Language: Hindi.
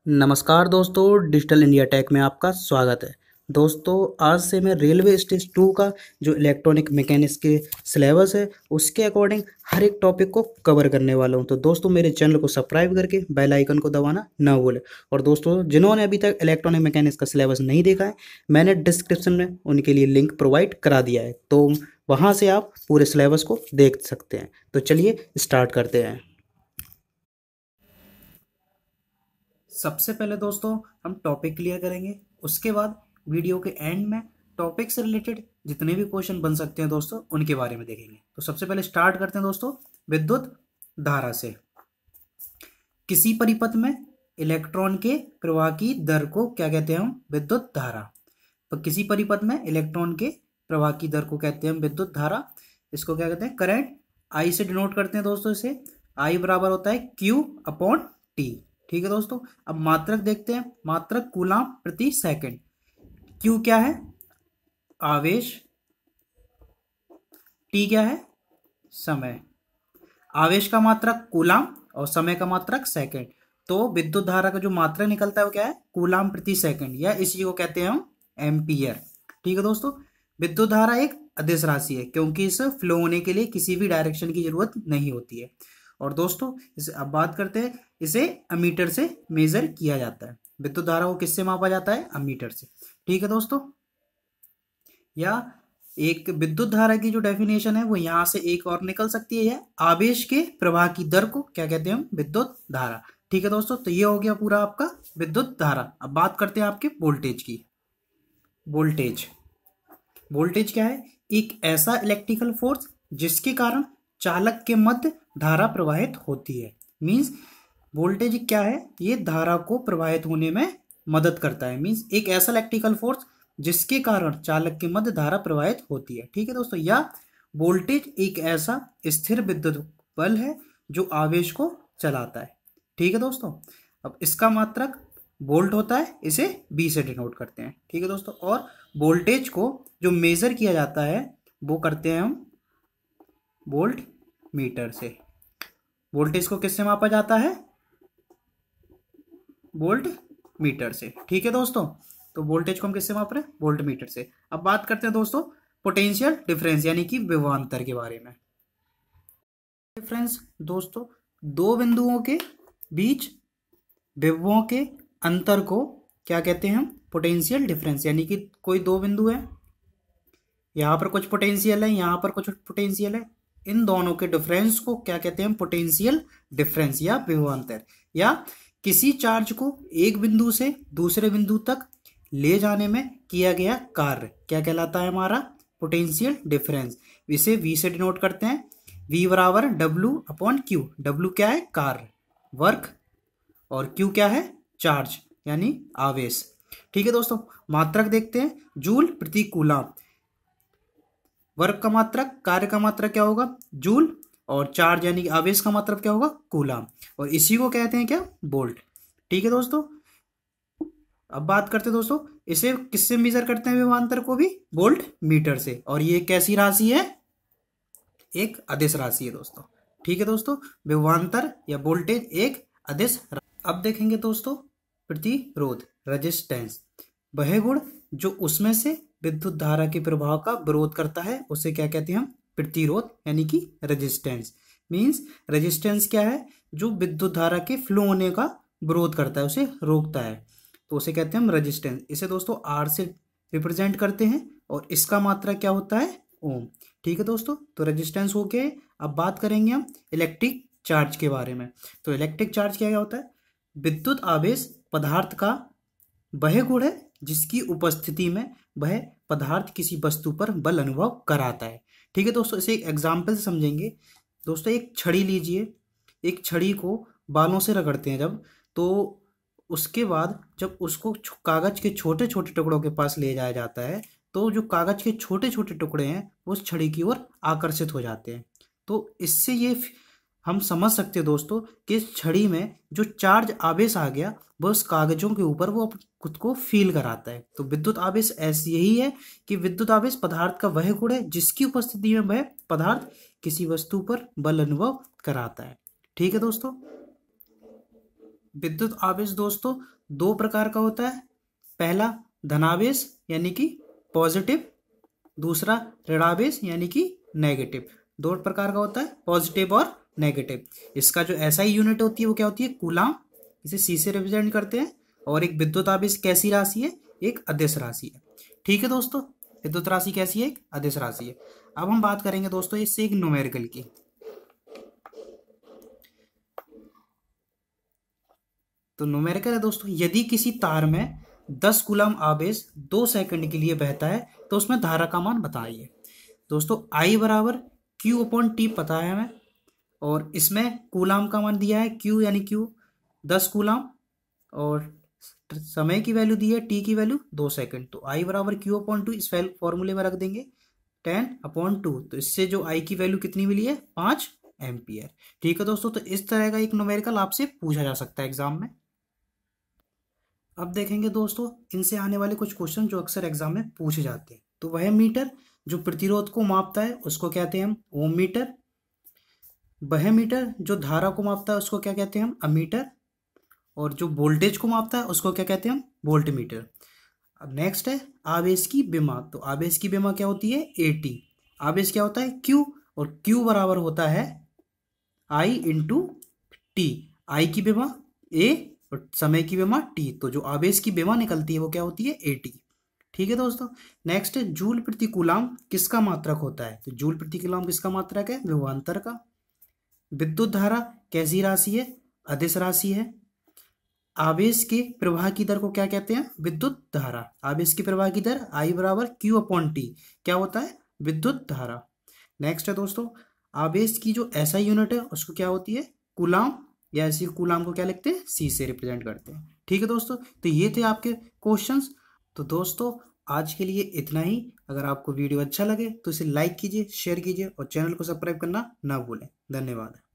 नमस्कार दोस्तों, डिजिटल इंडिया टेक में आपका स्वागत है। दोस्तों, आज से मैं रेलवे स्टेज 2 का जो इलेक्ट्रॉनिक मैकेनिक्स के सिलेबस है उसके अकॉर्डिंग हर एक टॉपिक को कवर करने वाला हूं। तो दोस्तों, मेरे चैनल को सब्सक्राइब करके बेल आइकन को दबाना ना भूलें। और दोस्तों, जिन्होंने अभी तक इलेक्ट्रॉनिक मैकेनिक्स का सिलेबस नहीं देखा है, मैंने डिस्क्रिप्शन में उनके लिए लिंक प्रोवाइड करा दिया है, तो वहाँ से आप पूरे सिलेबस को देख सकते हैं। तो चलिए स्टार्ट करते हैं। सबसे पहले दोस्तों हम टॉपिक क्लियर करेंगे, उसके बाद वीडियो के एंड में टॉपिक से रिलेटेड जितने भी क्वेश्चन बन सकते हैं दोस्तों उनके बारे में देखेंगे। तो सबसे पहले स्टार्ट करते हैं दोस्तों विद्युत धारा से। किसी परिपथ में इलेक्ट्रॉन के प्रवाह की दर को क्या कहते हैं हम? विद्युत धारा। तो किसी परिपथ में इलेक्ट्रॉन के प्रवाह की दर को कहते हैं हम विद्युत धारा। इसको क्या कहते हैं? करंट। आई से डिनोट करते हैं दोस्तों इसे। आई बराबर होता है क्यू अपॉन टी। ठीक है दोस्तों। अब मात्रक देखते हैं। मात्रक कूलाम प्रति सेकंड। क्यू क्या है? आवेश। टी क्या है? समय। आवेश का मात्रक कूलाम और समय का मात्रक सेकंड। तो विद्युत धारा का जो मात्रक निकलता है वो क्या है? कूलाम प्रति सेकंड, या इसी को कहते हैं हम एम्पियर। ठीक है दोस्तों। विद्युत धारा एक अदिश राशि है क्योंकि इसे फ्लो होने के लिए किसी भी डायरेक्शन की जरूरत नहीं होती है। और दोस्तों इसे अब बात करते हैं, इसे अमीटर से मेजर किया जाता है। विद्युत धारा को किससे मापा जाता है? अमीटर से। ठीक है दोस्तों। या एक विद्युत धारा की जो डेफिनेशन है वो यहां से एक और निकल सकती है, आवेश के प्रवाह की दर को क्या कहते हैं हम? विद्युत धारा। ठीक है दोस्तों। तो ये हो गया पूरा आपका विद्युत धारा। अब बात करते हैं आपके वोल्टेज की। वोल्टेज वोल्टेज क्या है? एक ऐसा इलेक्ट्रिकल फोर्स जिसके कारण चालक के मध्य धारा प्रवाहित होती है। मींस वोल्टेज क्या है? ये धारा को प्रवाहित होने में मदद करता है। मींस एक ऐसा इलेक्ट्रिकल फोर्स जिसके कारण चालक के मध्य धारा प्रवाहित होती है। ठीक है दोस्तों। या वोल्टेज एक ऐसा स्थिर विद्युत बल है जो आवेश को चलाता है। ठीक है दोस्तों। अब इसका मात्रक वोल्ट होता है, इसे बी से डिनोट करते हैं। ठीक है दोस्तों। और वोल्टेज को जो मेजर किया जाता है वो करते हैं हम वोल्ट मीटर से। वोल्टेज को किससे मापा जाता है? वोल्ट मीटर से। ठीक है दोस्तों। तो वोल्टेज को हम किससे माप रहे हैं? वोल्ट मीटर से। अब बात करते हैं दोस्तों पोटेंशियल डिफरेंस यानी कि विभवांतर के बारे में। डिफरेंस दोस्तों, दो बिंदुओं के बीच विभवों के अंतर को क्या कहते हैं हम? Potential difference. यानी कि कोई दो बिंदु है, यहां पर कुछ पोटेंशियल है, यहां पर कुछ पोटेंशियल है, इन दोनों के डिफरेंस को क्या कहते हैं हम? पोटेंशियल डिफरेंस या विभवांतर। या किसी चार्ज को एक बिंदु से दूसरे बिंदु तक ले जाने में किया गया कार्य क्या कहलाता है? हमारा पोटेंशियल डिफरेंस। इसे V से डिनोट करते हैं। V बराबर W अपॉन क्यू। W क्या है? कार्य, वर्क, और Q क्या है? चार्ज यानी आवेश। ठीक है दोस्तों। मात्रक देखते हैं। जूल प्रति कूलाम। वर्क का मात्रक, कार्य का मात्रक क्या होगा? जूल, और चार्ज यानी कि आवेश का मात्रक क्या होगा? कूलाम। और इसी को कहते हैं क्या? वोल्ट। ठीक है दोस्तों। अब बात करते हैं दोस्तों, इसे किससे मेजर करते हैं विभवांतर को भी? वोल्ट मीटर से। और ये कैसी राशि है? एक अदिश राशि है दोस्तों। ठीक है दोस्तों। विभवांतर या वोल्टेज एक अदिश। अब देखेंगे दोस्तों प्रतिरोध, रेजिस्टेंस। वह गुण जो उसमें से विद्युत धारा के प्रभाव का विरोध करता है उसे क्या कहते हैं हम? प्रतिरोध यानी कि रेजिस्टेंस। मींस रेजिस्टेंस क्या है? जो विद्युत धारा के फ्लो होने का विरोध करता है, उसे रोकता है, तो उसे कहते हैं हम रेजिस्टेंस। इसे दोस्तों आर से रिप्रेजेंट करते हैं और इसका मात्रा क्या होता है? ओम। ठीक है दोस्तों। तो रेजिस्टेंस हो गए। अब बात करेंगे हम इलेक्ट्रिक चार्ज के बारे में। तो इलेक्ट्रिक चार्ज क्या होता है? विद्युत आवेश पदार्थ का वह गुण है जिसकी उपस्थिति में वह पदार्थ किसी वस्तु पर बल अनुभव कराता है। ठीक है दोस्तों। इसे एक एग्जाम्पल से समझेंगे। दोस्तों एक छड़ी लीजिए। एक छड़ी को बालों से रगड़ते हैं जब, तो उसके बाद जब उसको कागज के छोटे छोटे टुकड़ों के पास ले जाया जाता है, तो जो कागज के छोटे छोटे टुकड़े हैं वो उस छड़ी की ओर आकर्षित हो जाते हैं। तो इससे ये हम समझ सकते हैं दोस्तों कि इस छड़ी में जो चार्ज आवेश आ गया वो उस कागजों के ऊपर वो खुद को फील कराता है। तो विद्युत आवेश ऐसी यही है कि विद्युत आवेश पदार्थ का वह गुण है जिसकी उपस्थिति में वह पदार्थ किसी वस्तु पर बल अनुभव कराता है। ठीक है दोस्तों। विद्युत आवेश दोस्तों दो प्रकार का होता है। पहला धनावेश यानी कि पॉजिटिव, दूसरा ऋणावेश यानी कि नेगेटिव। दो प्रकार का होता है, पॉजिटिव और नेगेटिव। इसका जो एसआई यूनिट होती है वो क्या होती है, कूलाम। इसे सी से रिप्रेजेंट करते हैं। और एक विद्युत आवेश कैसी राशि है, एक अदिश राशि है। ठीक है दोस्तों, विद्युत राशि कैसी है, एक अदिश राशि है। अब हम बात करेंगे दोस्तों इससे एक न्यूमेरिकल की। तो न्यूमेरिकल है दोस्तों, यदि किसी तार में 10 कूलम आवेश 2 सेकंड के लिए बहता है तो उसमें धारा का मान बताइए। दोस्तों आई बराबर क्यू अपॉन टी पता है हमें, और इसमें कूलाम का मान दिया है क्यू यानी क्यू 10 कूलाम, और समय की वैल्यू दी है टी की वैल्यू 2 सेकंड। तो आई बराबर क्यू अपॉन टू इस फॉर्मूले में रख देंगे 10/2। तो इससे जो आई की वैल्यू कितनी मिली है, 5 एम्पियर। ठीक है दोस्तों, तो इस तरह का एक न्यूमेरिकल आपसे पूछा जा सकता है एग्जाम में। अब देखेंगे दोस्तों इनसे आने वाले कुछ क्वेश्चन जो अक्सर एग्जाम में पूछे जाते हैं। तो वह मीटर जो प्रतिरोध को मापता है उसको कहते हैं हम ओम मीटर। वह मीटर जो धारा को मापता है उसको क्या कहते हैं हम अमीटर। और जो वोल्टेज को मापता है उसको क्या कहते हैं हम वोल्ट मीटर। अब नेक्स्ट है आवेश की विमा। तो आवेश की विमा क्या होती है, एटी। आवेश क्या होता है, क्यू, और क्यू बराबर होता है आई इंटू टी। आई की विमा ए और समय की विमा टी। तो जो आवेश की विमा निकलती है वो क्या होती है, एटी। ठीक है दोस्तों, नेक्स्ट है जूल प्रति कूलाम किसका मात्रक होता है। तो जूल प्रति कूलाम किसका मात्रक है, विभवांतर का। विद्युत धारा कैसी राशि है, अदिश राशि है। आवेश के प्रवाह की दर को क्या कहते हैं, विद्युत धारा। आवेश की प्रवाह की दर आई बराबर क्यू अपॉन टी क्या होता है, विद्युत धारा। नेक्स्ट है दोस्तों आवेश की जो एसआई यूनिट है उसको क्या होती है, कूलाम, या इसी कूलाम को क्या लिखते हैं, सी से रिप्रेजेंट करते हैं। ठीक है दोस्तों, तो ये थे आपके क्वेश्चंस। तो दोस्तों आज के लिए इतना ही। अगर आपको वीडियो अच्छा लगे तो इसे लाइक कीजिए, शेयर कीजिए और चैनल को सब्सक्राइब करना ना भूलें। धन्यवाद।